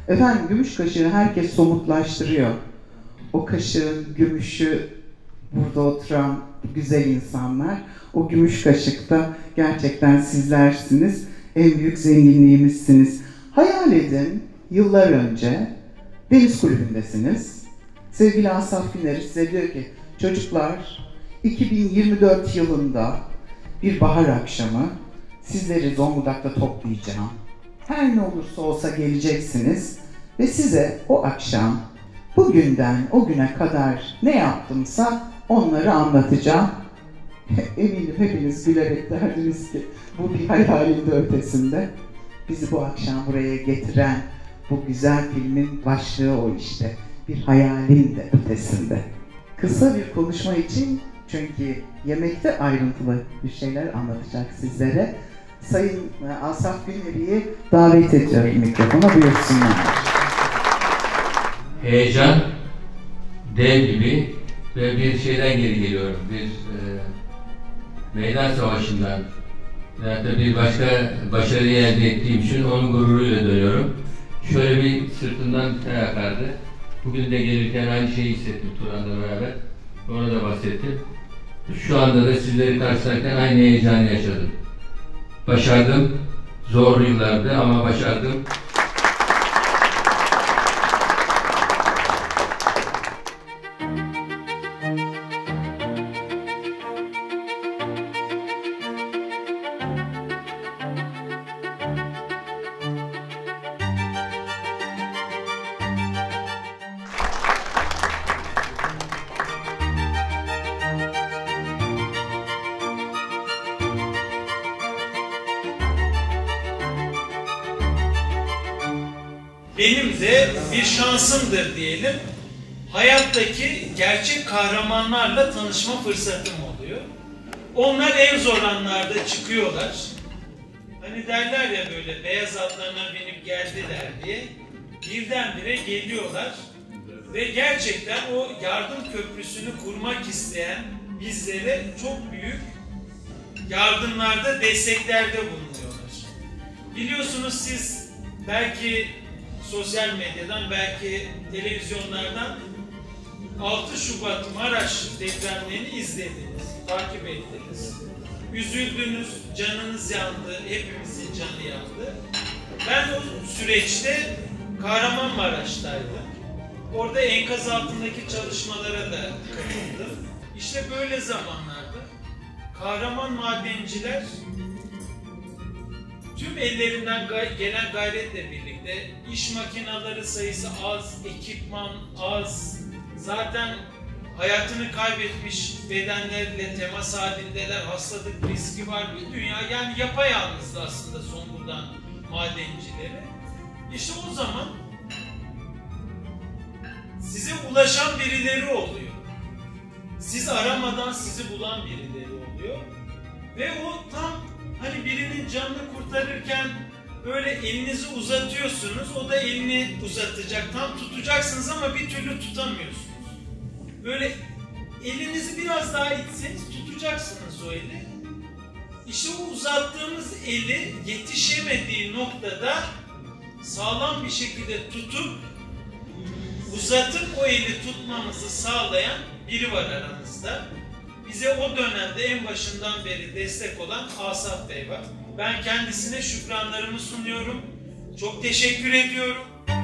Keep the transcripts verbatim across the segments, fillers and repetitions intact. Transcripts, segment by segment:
Efendim gümüş kaşığı herkes somutlaştırıyor. O kaşığın gümüşü burada oturan güzel insanlar. O gümüş kaşıkta gerçekten sizlersiniz. En büyük zenginliğimizsiniz. Hayal edin, yıllar önce deniz kulübündesiniz. Sevgili Asaf Güner size diyor ki, çocuklar iki bin yirmi dört yılında bir bahar akşamı sizleri Zonguldak'ta toplayacağım. Her ne olursa olsa geleceksiniz ve size o akşam bugünden o güne kadar ne yaptımsa onları anlatacağım. Eminim hepiniz gülerek derdiniz ki bu bir hayalin de ötesinde. Bizi bu akşam buraya getiren bu güzel filmin başlığı o işte. Bir hayalin de ötesinde. Kısa bir konuşma için, çünkü yemekte ayrıntılı bir şeyler anlatacak sizlere. Sayın Asaf Güner'i davet ediyorum mikrofona, buyursunlar. Heyecan, dev gibi ve bir şeyden geri geliyorum. Bir e, meydan savaşından ya da bir başka başarıyı elde ettiğim için onun gururuyla dönüyorum. Şöyle bir sırtımdan ter akardı. Bugün de gelirken aynı şeyi hissettim Turan'la beraber. Ona da bahsettim. Şu anda da sizleri karşılarken aynı heyecanı yaşadım. Başardım. Zor yıllardı ama başardım. Benim de bir şansımdır diyelim. Hayattaki gerçek kahramanlarla tanışma fırsatım oluyor. Onlar en zor anlarda çıkıyorlar. Hani derler ya böyle beyaz atlarına binip geldiler diye. Birdenbire geliyorlar. Ve gerçekten o yardım köprüsünü kurmak isteyen bizlere çok büyük yardımlarda, desteklerde bulunuyorlar. Biliyorsunuz siz belki sosyal medyadan, belki televizyonlardan altı Şubat Maraş depremlerini izlediniz, takip ettiniz. Üzüldünüz, canınız yandı, hepimizin canı yandı. Ben o süreçte Kahramanmaraş'taydım. Orada enkaz altındaki çalışmalara da katıldım. İşte böyle zamanlarda kahraman madenciler tüm ellerinden gelen gayretle birlikte iş makineleri sayısı az, ekipman az, zaten hayatını kaybetmiş bedenlerle temas halindeler, hastalık riski var bir dünya. Yani yapayalnızdı aslında Zonguldak madencileri. İşte o zaman size ulaşan birileri oluyor. Siz aramadan sizi bulan birileri oluyor. Ve o tam hani birinin canını kurtarırken böyle elinizi uzatıyorsunuz, o da elini uzatacak, tam tutacaksınız ama bir türlü tutamıyorsunuz. Böyle elinizi biraz daha itseniz tutacaksınız o eli. İşte o uzattığımız eli yetişemediği noktada sağlam bir şekilde tutup, uzatıp o eli tutmamızı sağlayan biri var aramızda. Bize o dönemde en başından beri destek olan Asaf Bey var. Ben kendisine şükranlarımı sunuyorum. Çok teşekkür ediyorum.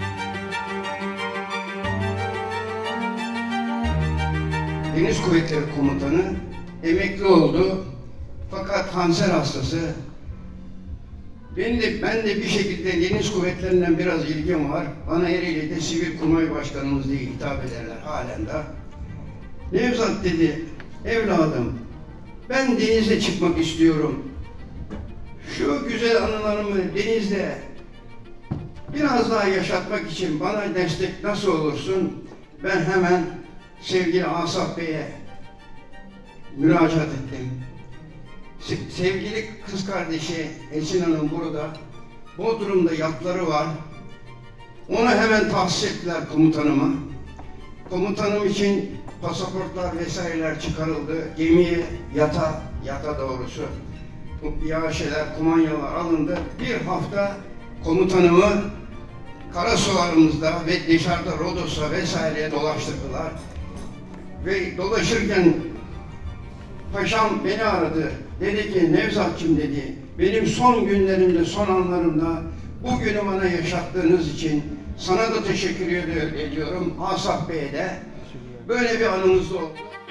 Deniz Kuvvetleri Komutanı emekli oldu. Fakat kanser hastası. Ben de, ben de bir şekilde Deniz Kuvvetleri'nden biraz ilgim var. Bana Ereğli'de Sivil Kurmay Başkanımız diye hitap ederler halen de. Nevzat dedi, evladım ben denize çıkmak istiyorum. Şu güzel anılarımı denizde biraz daha yaşatmak için bana destek nasıl olursun? Ben hemen sevgili Asaf Bey'e müracaat ettim. Sevgili kız kardeşi Esin Hanım burada. Bodrum'da yatları var. Onu hemen tahsis ettiler komutanıma. Komutanım için pasaportlar vesaireler çıkarıldı. Gemiye, yata, yata doğrusu yağ şeyler, kumanyalar alındı. Bir hafta komutanımı karasularımızda ve dışarıda Rodos'a vesaireye dolaştırdılar. Ve dolaşırken paşam beni aradı. Dedi ki Nevzatçım dedi, benim son günlerimde, son anlarımda bu günü bana yaşattığınız için sana da teşekkür ediyorum. Asaf Bey'e de. Böyle bir anımız oldu.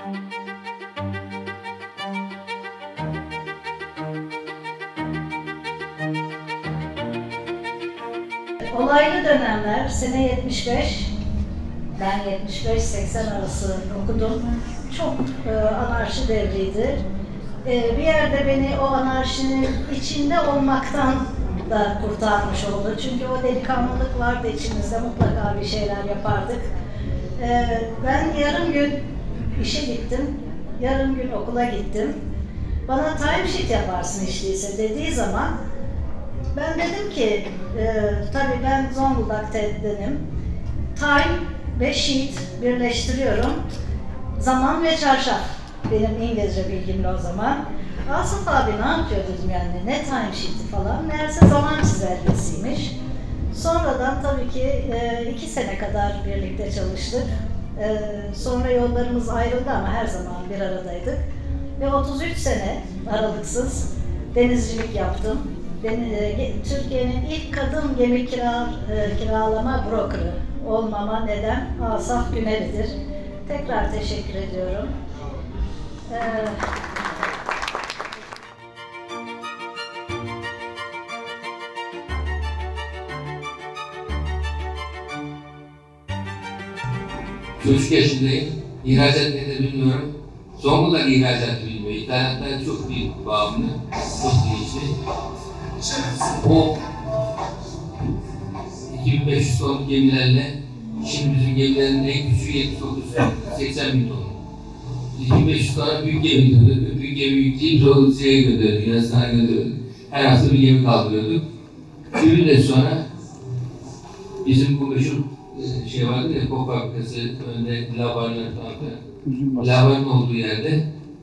Olaylı dönemler, sene yetmiş beş, ben yetmiş beş seksen arası okudum. Çok e, anarşi devriydi. E, bir yerde beni o anarşinin içinde olmaktan da kurtarmış oldu. Çünkü o delikanlılık vardı içimizde, mutlaka bir şeyler yapardık. E, ben yarım gün işe gittim, yarım gün okula gittim. Bana timesheet yaparsın hiç değilse dediği zaman ben dedim ki, e, tabii ben Zonguldak'taydım. Time ve sheet birleştiriyorum. Zaman ve çarşaf. Benim İngilizce bilgimle o zaman. Asaf abi ne yapıyor dedim yani, ne time sheet'i falan. Meğerse zaman çizelgesiymiş. Sonradan tabii ki e, iki sene kadar birlikte çalıştık. E, sonra yollarımız ayrıldı ama her zaman bir aradaydık. Ve otuz üç sene aralıksız denizcilik yaptım. Türkiye'nin ilk kadın gemi kira, e, kiralama brokerı olmama neden Asaf Güneri'dir. Tekrar teşekkür ediyorum. Ee, Çocuk yaşındayım. İhracat nedir bilmiyorum. Zonguldak ihracatı bilmiyor. İthalatlar çok büyük bağımlı. Çok değişti. O iki bin beş yüz tonluk gemilerle şimdi bizim gemilerin en küçüğü yetmiş dokuz seksen bin ton. iki bin beş yüz tane büyük gemi gönderdik. Büyük gemi yükleyip Rusya'ya gönderdik. Yunanistan'a gönderdik. Her hafta bir gemi kaldırıyorduk. Bir müddet sonra bizim bu meşhur şey vardı ya, kok fabrikası önünde laboratuvar falan. Laboratuvarın olduğu yerde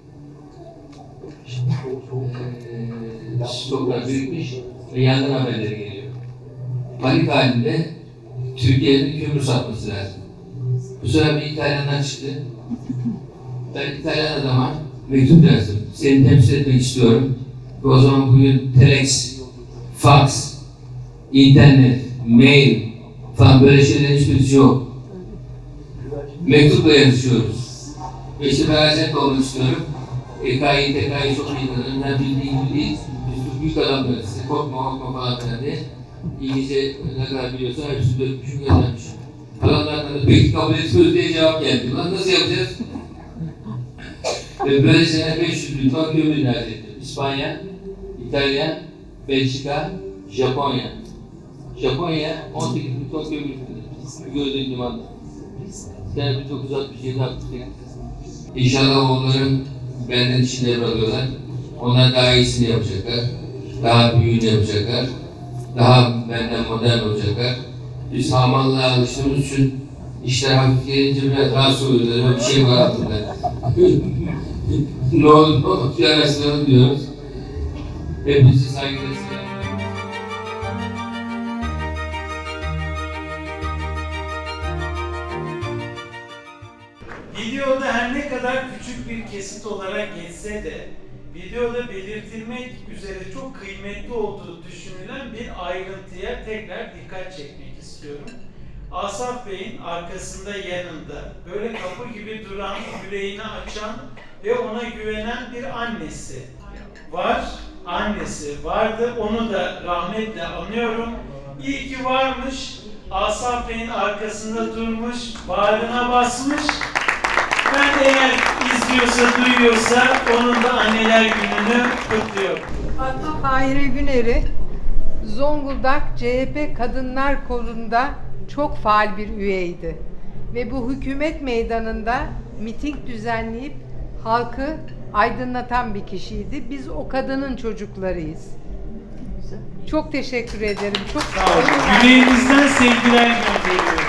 e, stoklar birikmiş ve yangın haberleri geliyor. Panik halinde Türkiye'nin kömür satması lazım. Bu sefer bir İtalyanlar çıktı. Ben İtalyan adama mektup yazdım. Seni temsil etmek istiyorum. Ve o zaman bugün telex, fax, internet, mail falan böyle şeylerin hiçbirisi yok. Mektupla yazışıyoruz. Ve işte feraset olmak istiyorum. E K İ, T K İ çok iyi tanırım. Ben bildiğim gibi değil. Biz büyük adamlarız. Size korkma, korkma falan filan diye. İngilizce ne kadar biliyorsa hepsini dökmüşüm, göndermişim. Adamlardan da peki kabul etmiyoruz diye cevap geldi. Lan nasıl yapacağız? Ve böyle sene beş yüz bin ton kömür ilacı ettim. İspanya, İtalya, Belçika, Japonya. Japonya on sekiz bin ton kömür istedi. Gördüğün limanda. Sene bin dokuz yüz altmış yedi altmış sekiz. İnşallah onların benden işini alıyorlar. Onlar daha iyisini yapacaklar. Daha büyüğünü yapacaklar. Daha benden modern olacaklar. Biz hamallığa alıştığımız için işler hafif gelince biraz rahatsız oluyoruz. Öyle bir şey var aslında. Ne olur ne olur bir araştıralım diyoruz. Hepinizi saygıyla selamlıyorum. Videoda her ne kadar küçük bir kesit olarak geçse de videoda belirtilmek üzere çok kıymetli olduğu düşünülen bir ayrıntıya tekrar dikkat çekmek istiyorum. Asaf Bey'in arkasında, yanında böyle kapı gibi duran, yüreğini açan ve ona güvenen bir annesi var. Annesi vardı. Onu da rahmetle anıyorum. İyi ki varmış. Asaf Bey'in arkasında durmuş, bağrına basmış. Ben eğer izliyorsa, duyuyorsa onun da anneler gününü kutluyorum. Adım Fahire Güneri. Zonguldak C H P Kadınlar Kolu'nda çok faal bir üyeydi. Ve bu hükümet meydanında miting düzenleyip halkı aydınlatan bir kişiydi. Biz o kadının çocuklarıyız. Çok teşekkür ederim. Çok sağ olun. Yüreğimizden sevgiler gönderiyoruz.